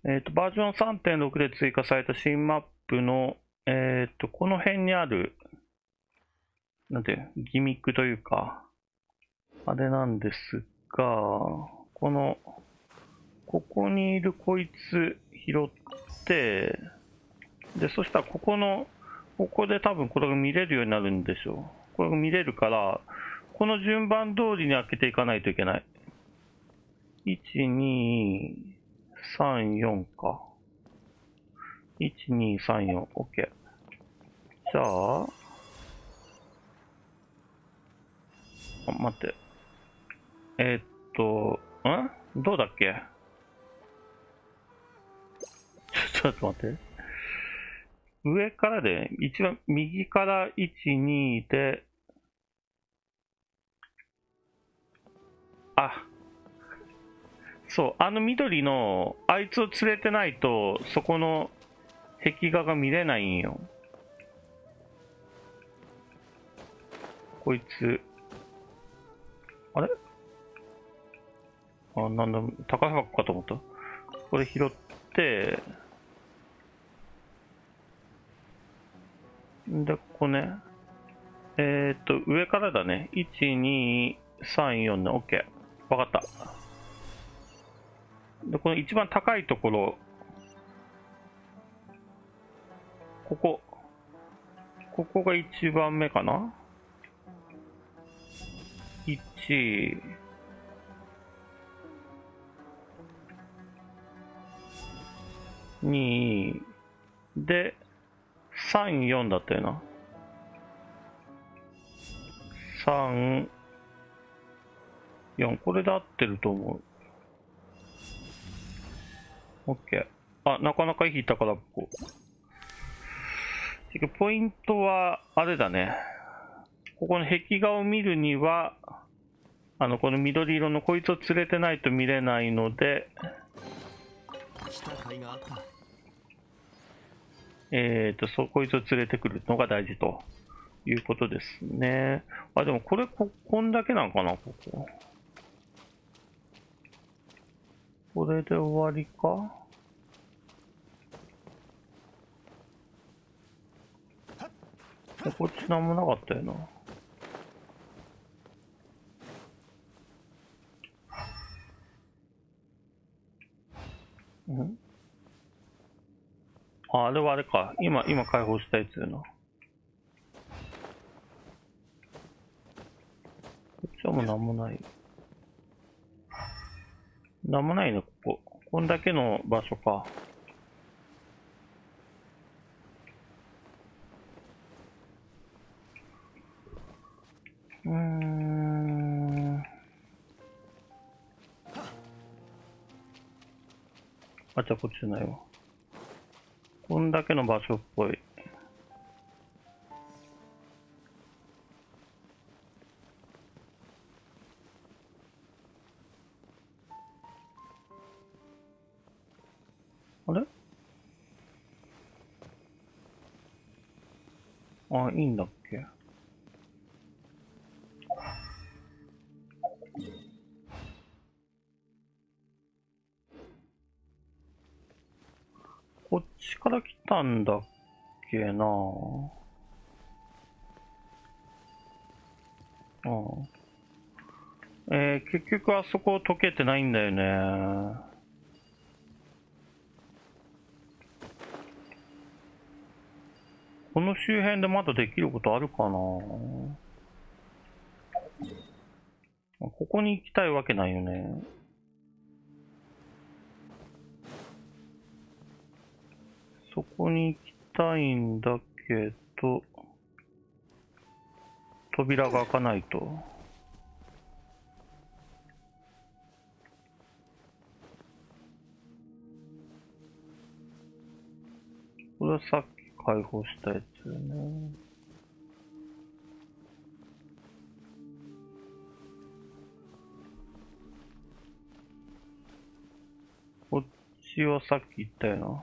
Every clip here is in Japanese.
バージョン3.6 で追加された新マップの、この辺にある、なんていう、ギミックというか、あれなんですが、ここにいるこいつ拾って、で、そしたらここで多分これが見れるようになるんでしょう。これが見れるから、この順番通りに開けていかないといけない。1、2、3、4か。1、2、3、4。OK。じゃあ、待って。どうだっけ？ちょっと待って。上からで、一番右から1、2で、そう、あの緑の、あいつを連れてないと、そこの壁画が見れないんよ。こいつ、あれ？なんだ、高箱かと思った。これ拾って、で、ここね。上からだね。1、2、3、4ね。OK。わかった。で、この一番高いところ、ここが1番目かな？ 1、2、で、3、4だったよな。3、4。これで合ってると思う。OK。なかなかいい宝箱。ポイントは、あれだね。ここの壁画を見るには、この緑色のこいつを連れてないと見れないので、こいつを連れてくるのが大事ということですね。でもこれ、こんだけなんかな、ここ。これで終わりか？こっちなんもなかったよな。あれはあれか。今解放したやつよな。こっちはもうなんもない。なんもないね、ここ。こんだけの場所か。じゃあこっちじゃないわ。こんだけの場所っぽい。あれ？いいんだっけ？こっちから来たんだっけな。結局あそこ解けてないんだよね。この周辺でまだできることあるかな。ここに行きたいわけないよね。そこに行きたいんだけど、扉が開かないと。これはさっき解放したやつよね。こっちはさっき言ったよな。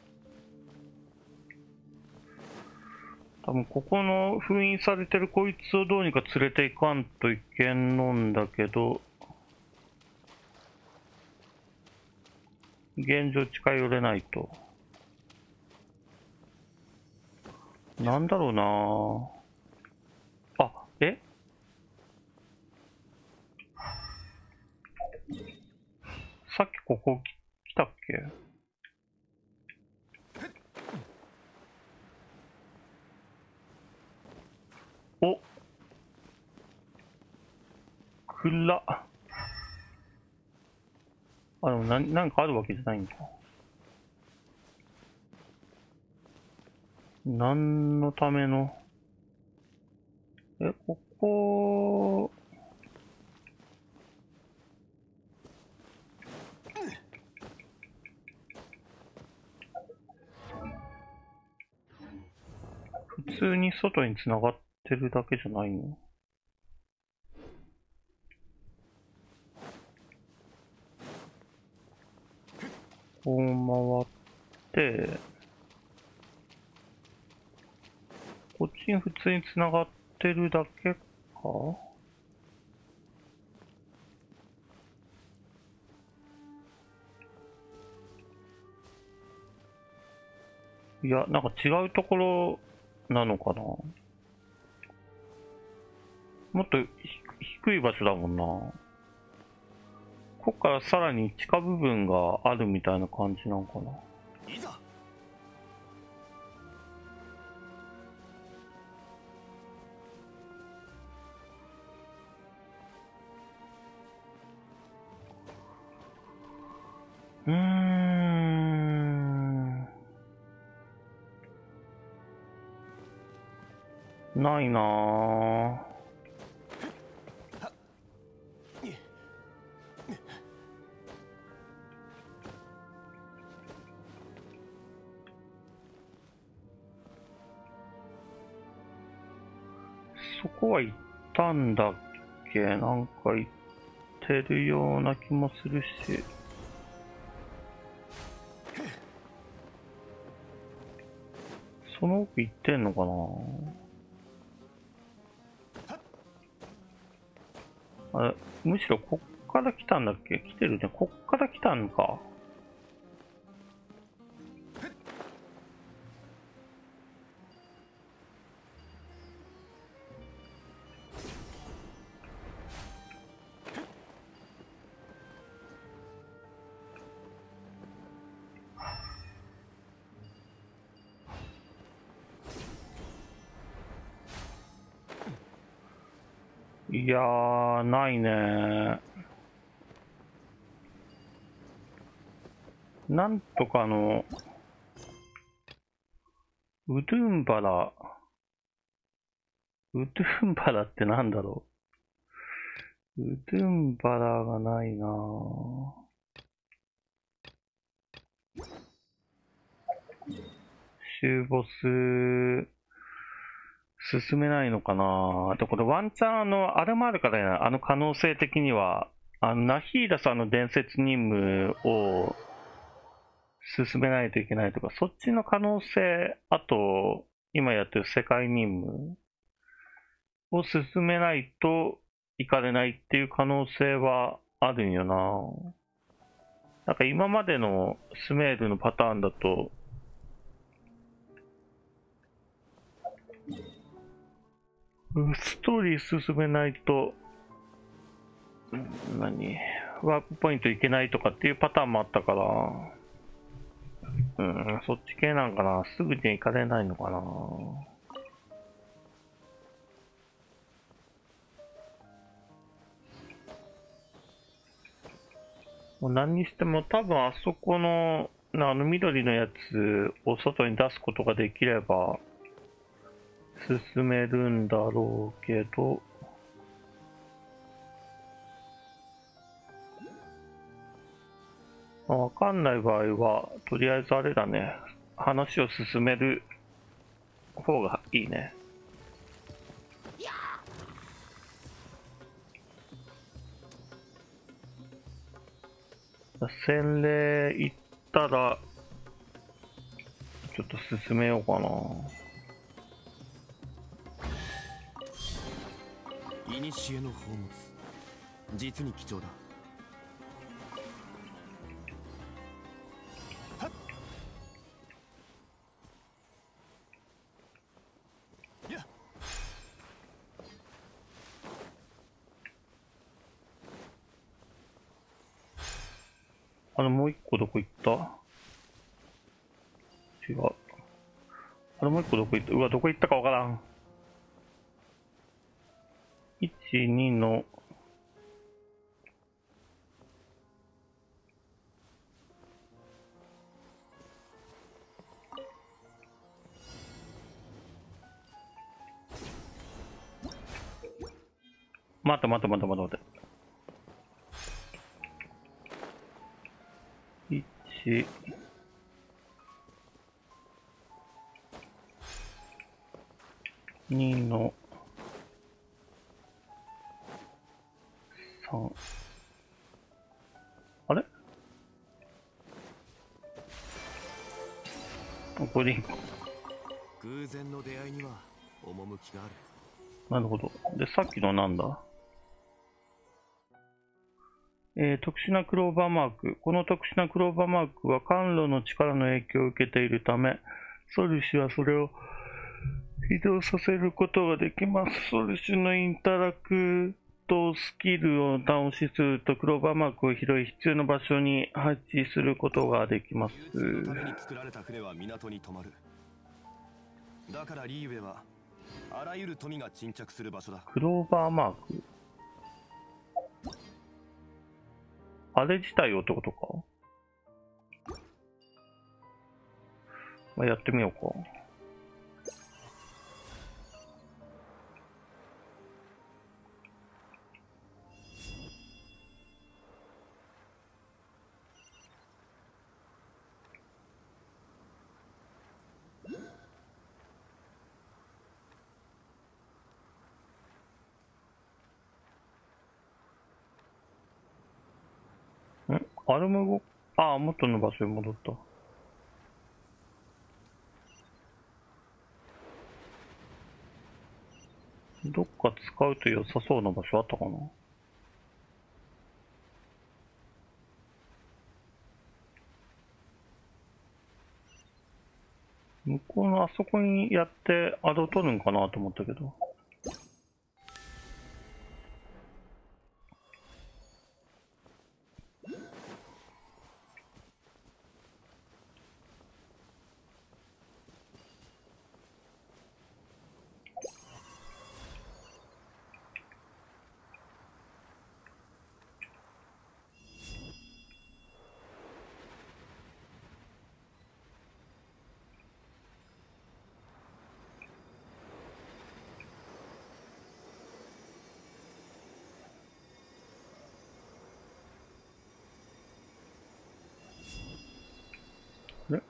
多分ここの封印されてるこいつをどうにか連れていかんといけんのんだけど、 現状近寄れないと。なんだろうな。あ、さっきここ来たっけ？お、暗っ。あ、でもなんかあるわけじゃないんだ。何のための。ここ、普通に外に繋がってるだけじゃないの？こう回って、こっちに普通に繋がってるだけか？いや、なんか違うところなのかな？もっと低い場所だもんな。ここからさらに地下部分があるみたいな感じなのかな？ いざ。 ないなぁ。そこは行ったんだっけ？なんか行ってるような気もするし。その奥行ってんのかな？あれ、むしろこっから来たんだっけ？来てるね。こっから来たんか。いやー、ないね。なんとかウドゥンバラ。ウドゥンバラってなんだろう。ウドゥンバラがないなぁ。終ボス、進めないのかな。で、これワンチャンあれもあるからね、可能性的には、ナヒーラさんの伝説任務を進めないといけないとか、そっちの可能性、あと、今やってる世界任務を進めないと行かれないっていう可能性はあるんよな。なんか今までのスメールのパターンだと、ストーリー進めないと、ワープポイントいけないとかっていうパターンもあったから、そっち系なんかな。すぐに行かれないのかな。もう何にしても多分あそこの、緑のやつを外に出すことができれば、進めるんだろうけど、わかんない場合は、とりあえずあれだね。話を進める方がいいね。洗礼行ったら、ちょっと進めようかな。 古の宝物、実に貴重だ。 もう一個どこ行った？違う。もう一個どこ行った？うわ、どこ行ったかわからん。1、2の、待って。1、2の、3。あれ？ここでいいか。 偶然の出会いには趣がある。 なるほど。で、さっきのなんだ？特殊なクローバーマーク。この特殊なクローバーマークは甘露の力の影響を受けているため、ソルシュはそれを移動させることができます。ソルシュのインタラクトスキルを倒しするとクローバーマークを拾い、必要な場所に配置することができます。 流通のために作られた船は港に止まる。だからリーウェはあらゆる富が沈着する場所だ。 クローバーマーク、あれ自体をってことか？まあ、やってみようか。あれも元の場所に戻った。どっか使うと良さそうな場所あったかな？向こうのあそこにやってアド取るんかなと思ったけど。あれ？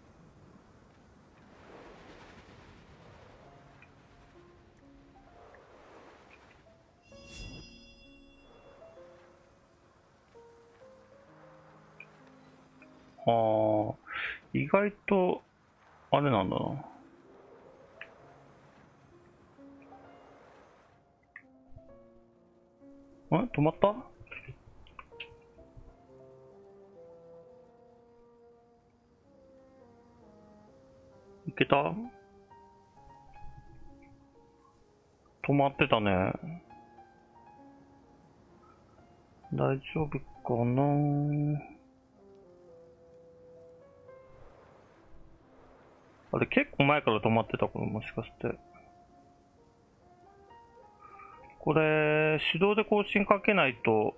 意外と、あれなんだな。止まった？いけた？止まってたね。大丈夫かな？あれ、結構前から止まってたから、もしかして。これ、手動で更新かけないと、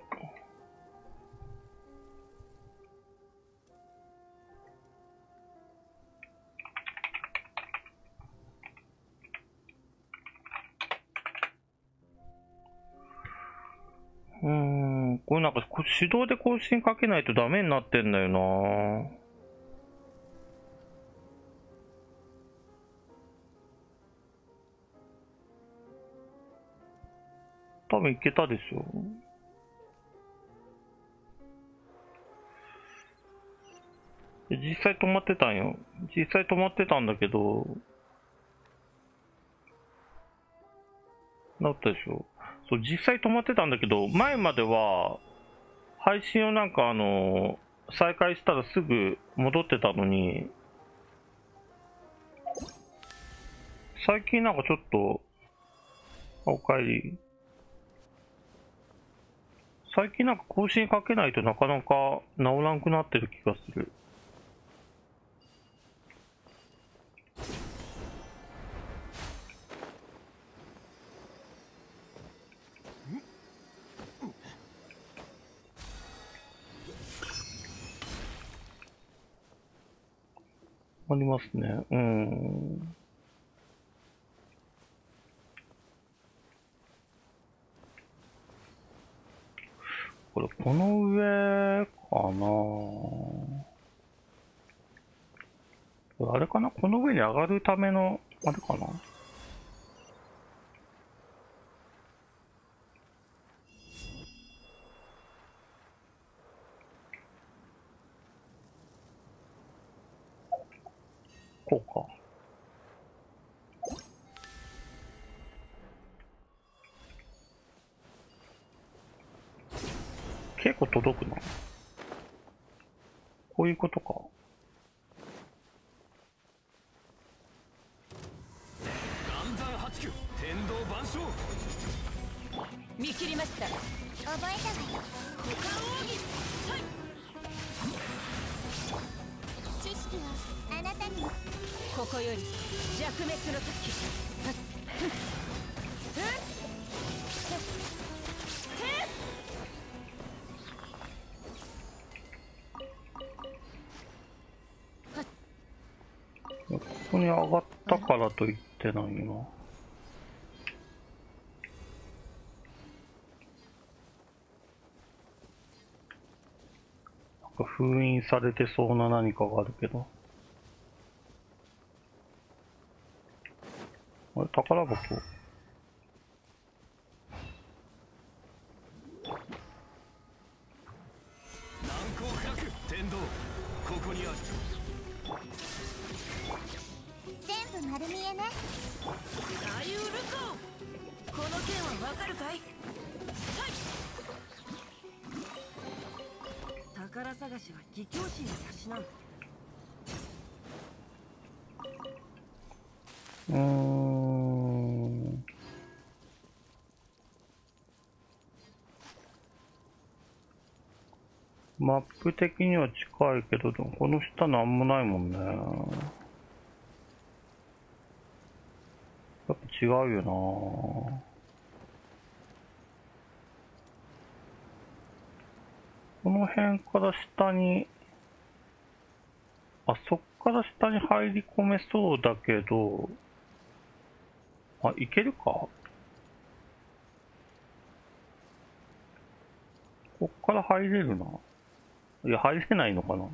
これなんか手動で更新かけないとダメになってんだよな。多分いけたでしょ。実際止まってたんよ。実際止まってたんだけど、なったでしょ。そう、実際止まってたんだけど、前までは、配信をなんか再開したらすぐ戻ってたのに、最近なんかちょっと、おかえり。 最近なんか更新かけないとなかなか治らんくなってる気がする。ありますね。これ、この上かな。これあれかな、この上に上がるための、あれかな。こうか。結構届くな。こういうことか。 暗山八九天道万象。 見切りました。覚えたわよ。股間奥義。はい。知識はあなたに。ここより弱滅の時。 ここに上がったからと言ってないな。なんか封印されてそうな何かがあるけど。あれ、宝箱。 難攻不落天道ここにある。 全部丸見えね。左右ルコ。この件はわかるかい。宝探しは義教師にたしなう。 マップ的には近いけど、でもこの下なんもないもんね。やっぱ違うよな。この辺から下に、あ、そっから下に入り込めそうだけど、あ、いけるか？こっから入れるな。いや、入れないのかな。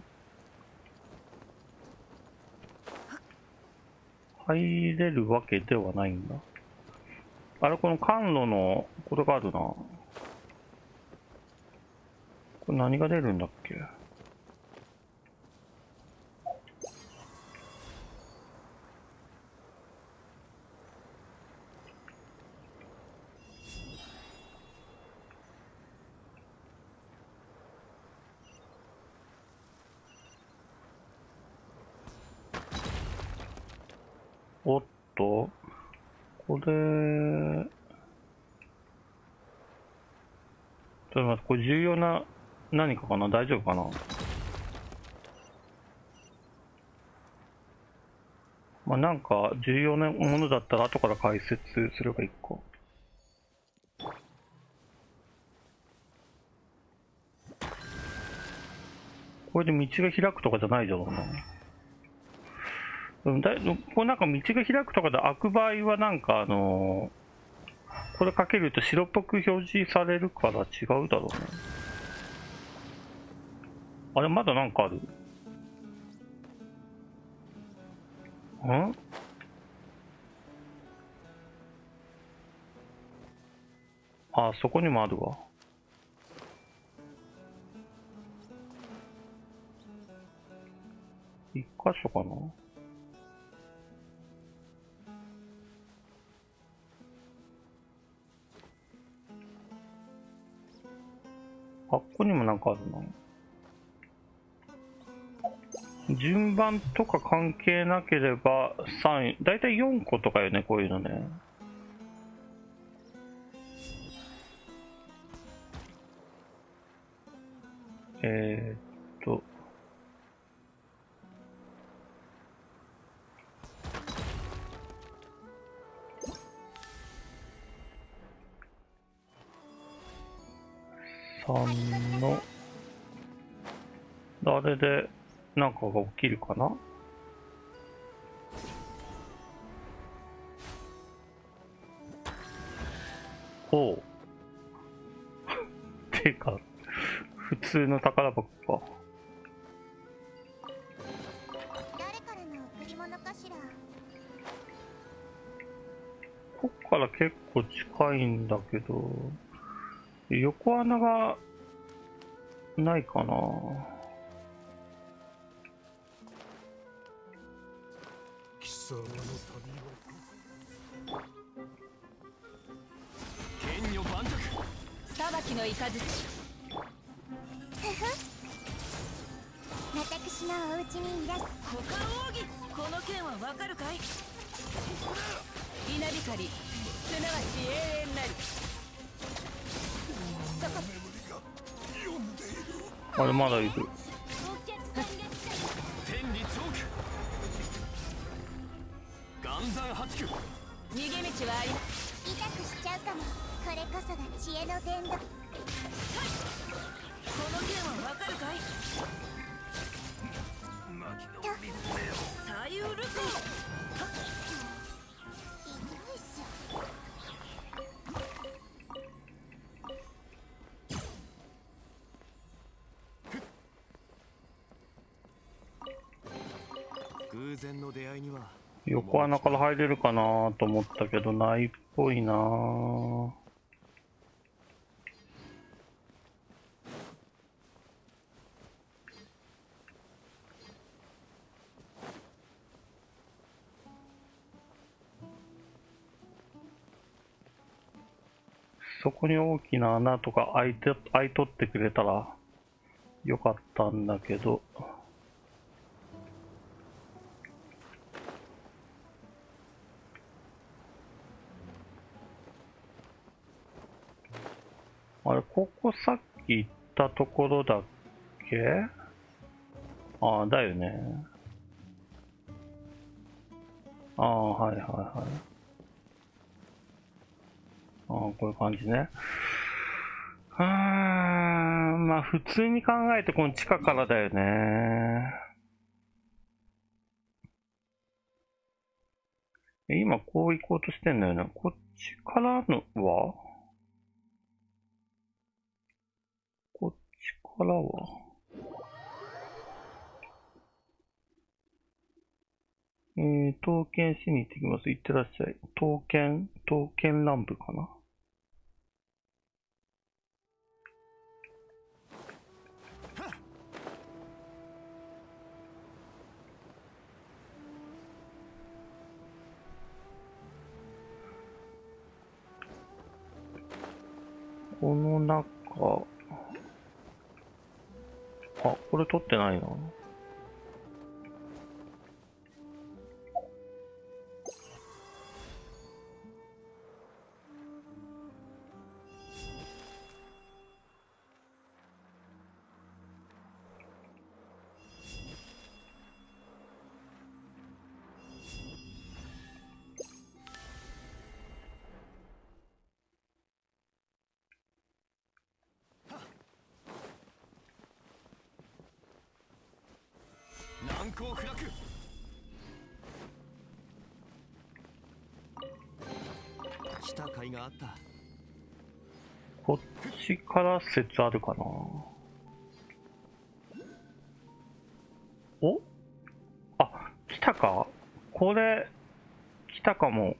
入れるわけではないんだ。あれ、この甘露の、これがあるな。これ何が出るんだっけ？おっと、これ、ちょっと待って、これ重要な何かかな？大丈夫かな？まあ、なんか重要なものだったら後から解説すればいいか。これで道が開くとかじゃないだろうな。これなんか道が開くとかで開く場合はなんかこれかけると白っぽく表示されるから違うだろうね。あれ、まだなんかある？ん？あ、そこにもあるわ。一箇所かな？あ、ここにもなんかあるな。順番とか関係なければ3位、だいたい4個とかよね、こういうのね。 えーっと、3の、あれでなんかが起きるかな。おう。てか、普通の宝箱か。 誰からの贈り物かしら。 こっから結構近いんだけど、横穴がないかな。 貴様の旅は剣女万卓。 裁きの雷。 私のお家にいらっ。 股間奥義。この剣はわかるかい。稲光、すなわち永遠なり。そこ。 あれまだいる。 天理チョーク。岩山八九。 逃げ道はあり。 痛くしちゃうかも。これこそが知恵の伝道。 この剣はわかるかい。左右ルコひどいっす。 偶然の出会いには横穴から入れるかなと思ったけど、ないっぽいな。そこに大きな穴とか開いとってくれたらよかったんだけど。あれ、ここさっき行ったところだっけ？ああ、だよね。ああ、はいはいはい。ああ、こういう感じね。まあ普通に考えてこの地下からだよね。今こう行こうとしてんだよね。こっちからのはこっちからは刀剣しに行ってきます。行ってらっしゃい。刀剣乱舞かな。この中、あ、これ取ってないな。 難攻不落。来た甲斐があった。 こっちから説あるかな。お？あ、来たか？これ、来たかも。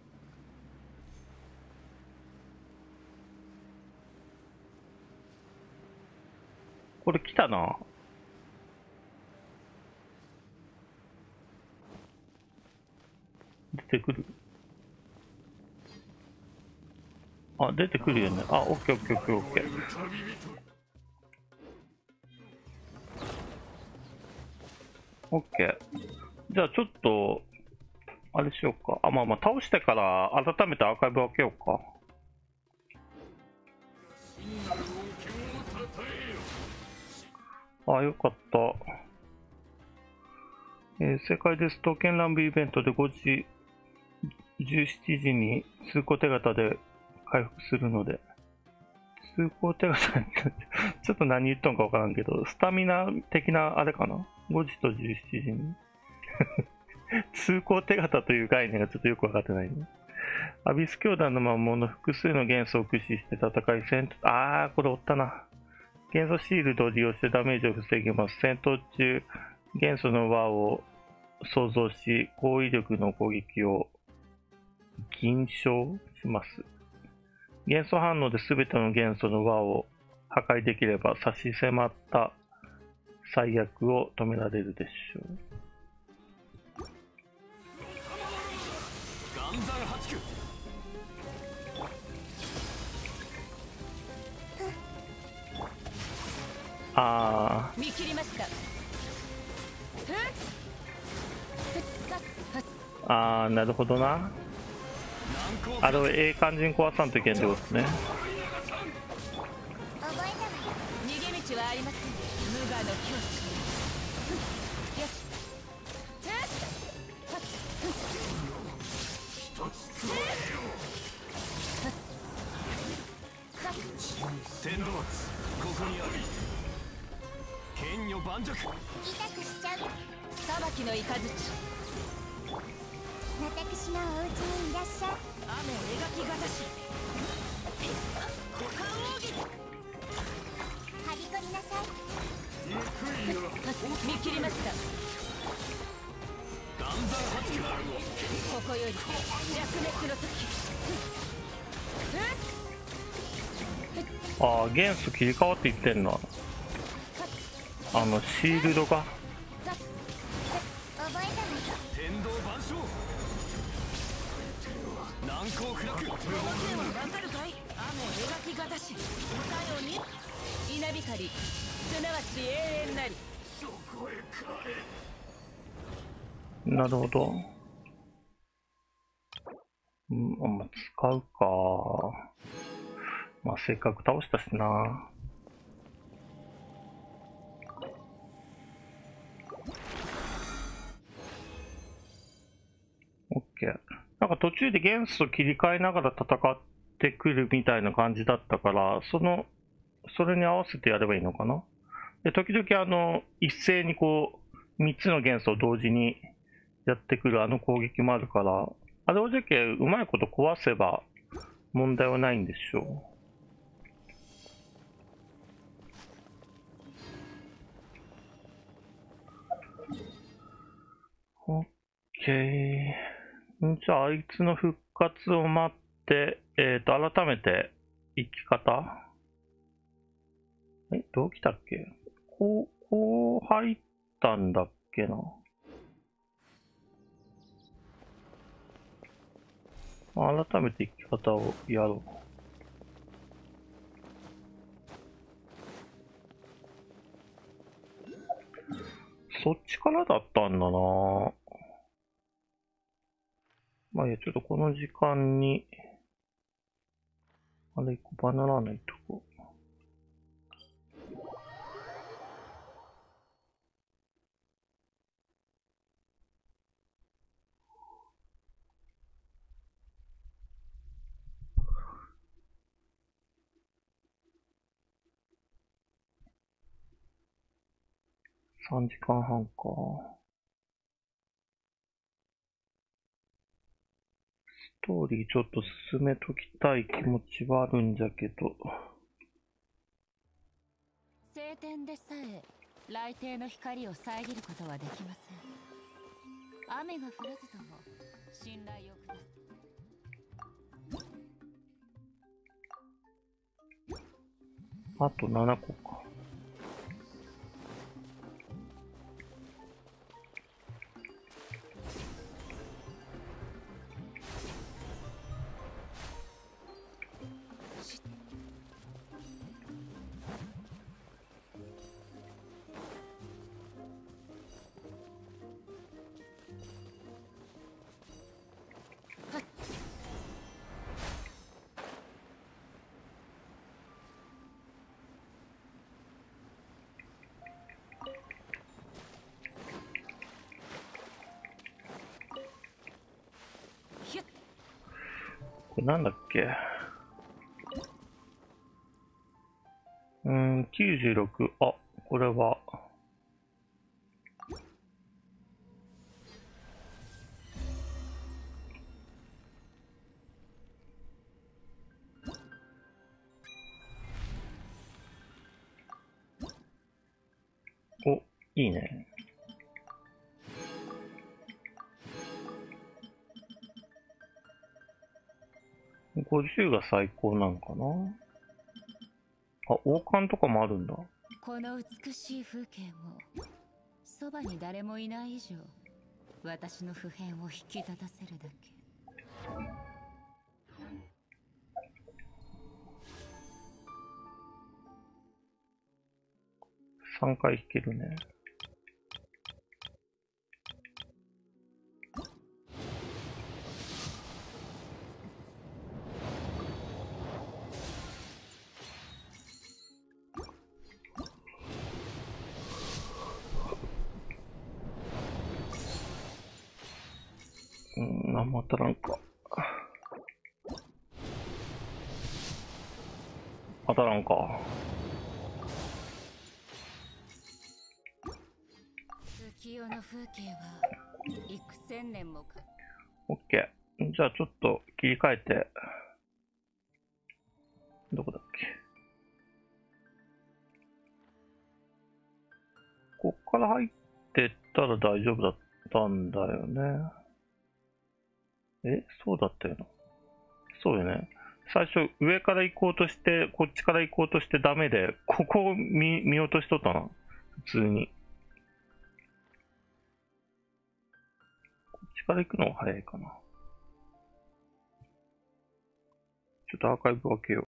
これ来たな。出てくる？あ、出てくるよね。あ、オッケーオッケーオッケーオッケー。オッケー。じゃあちょっと、あれしようか。あ、まあまあ、倒してから改めてアーカイブ開けようか。 あ、よかった。世界デス刀剣乱舞イベントで5時、17時に通行手形で回復するので、通行手形ってちょっと何言っとんかわからんけど、スタミナ的なあれかな ?5 時と17時に通行手形という概念がちょっとよくわかってないね。アビス教団の魔物の複数の元素を駆使して戦いこれおったな。元素シールドを利用してダメージを防げます。戦闘中、元素の輪を創造し、高威力の攻撃を減少します。元素反応で全ての元素の輪を破壊できれば差し迫った最悪を止められるでしょう。 岩山八九。 見切りました。 なるほどな。あれを感じに壊さんといけんってことですね。 覚えたわよ。 逃げ道はありません。無我の境地。よし。 天道ここにある。剣女盤石。 痛くしちゃう。 裁きの雷。 私のお家にいらっしゃい。 雨描きがたし。股間奥義。 はびこりなさい。 見切りました。 岩山八九。 ここより弱滅の時。 元素切り替わっていってんの。シールドが。 覚えたわよ。 天道万象。難攻不落。 わかるかい。雨描きがたし。さように稲光、すなわち永遠なり。 なるほど。使うか。せっかく倒したしな。オッケー。なんか途中で元素切り替えながら戦ってくるみたいな感じだったから、それに合わせてやればいいのかな。で、時々一斉にこう、3つの元素を同時にやってくる攻撃もあるから、あれをじゃけうまいこと壊せば問題はないんでしょう。オッケー。じゃあ、あいつの復活を待って、改めて、生き方どう来たっけ？こう入ったんだっけな。改めて生き方をやろう。そっちからだったんだな。いや、ちょっとこの時間に、一個バナナないとこ。3時間半か。ストーリーちょっと進めときたい気持ちはあるんじゃけど。 晴天でさえ雷帝の光を遮ることはできません。雨が降らずとも信頼を下す。 あと7個か。 これなんだっけ。96。あ、これは。お、いいね。50が最高なんかな。あ、王冠とかもあるんだ。 この美しい風景もそばに誰もいない以上、私の普遍を引き立たせるだけ。 3回弾けるね。何も当たらんか。当たらんか。 浮世の風景は幾千年もか。 オッケー。じゃあちょっと切り替えて。どこだっけ。こっから入ってったら大丈夫だったんだよね。そうだったよな。そうよね。最初上から行こうとして、こっちから行こうとしてダメで、ここを見落としとったな。普通に。こっちから行くのが早いかな。ちょっとアーカイブ分けよう。